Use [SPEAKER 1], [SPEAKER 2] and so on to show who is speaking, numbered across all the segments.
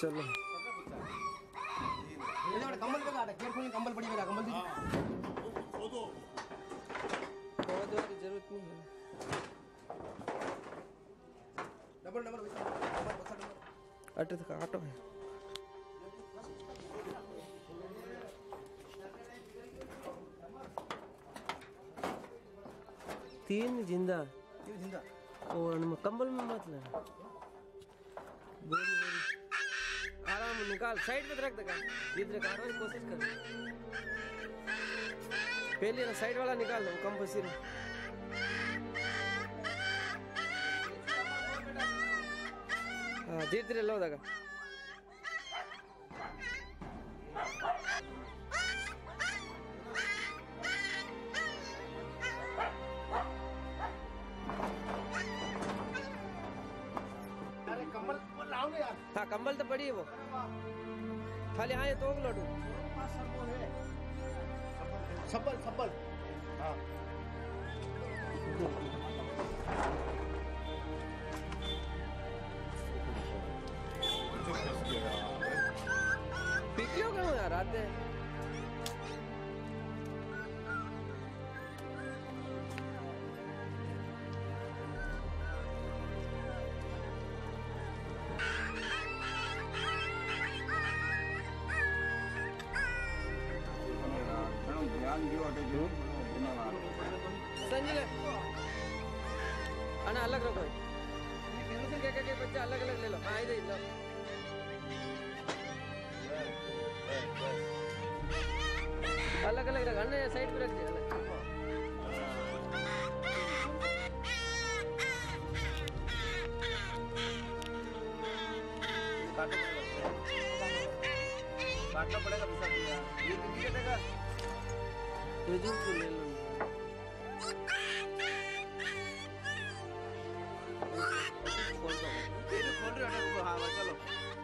[SPEAKER 1] चलो
[SPEAKER 2] कंबल का कंबल पड़ी मेरा कंबल
[SPEAKER 1] की जरूरत नहीं है।
[SPEAKER 2] डबल डबल
[SPEAKER 1] अटे तक ऑटो है। तीन जिंदा और कंबल में मत लेना। बोरी बोरी आराम निकाल, साइड में रख देगा। जिधर काटने की कोशिश कर, पहले ना साइड वाला निकाल लो, कम फंसी रहो। हाँ धीरे धीरे लो देगा। हाँ कंबल तो पड़ी है वो, खाली आए तो लौटू
[SPEAKER 2] सब्बल सब्बल। हाँ
[SPEAKER 1] पीटियो करो यार आते संजय अना अलग रखो, क्या बच्चा अलग अलग ले लो। हाँ इधर लो, अलग अलग रख, अन्य साइड पे रख दे अलग।
[SPEAKER 2] काटना पड़ेगा ये कितने का
[SPEAKER 1] तो ले लो।
[SPEAKER 2] खोल रहे हो। हाँ चलो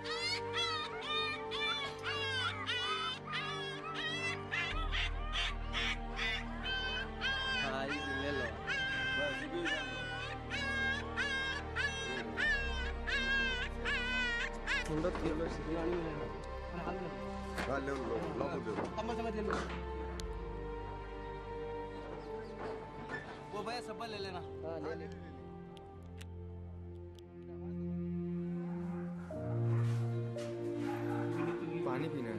[SPEAKER 1] हाँ ले लो
[SPEAKER 2] वो भैया सब्बल ले लेना।
[SPEAKER 1] हाँ ले ले।
[SPEAKER 3] पानी पीना है।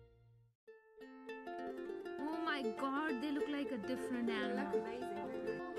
[SPEAKER 4] Oh my god, they look like a different animal.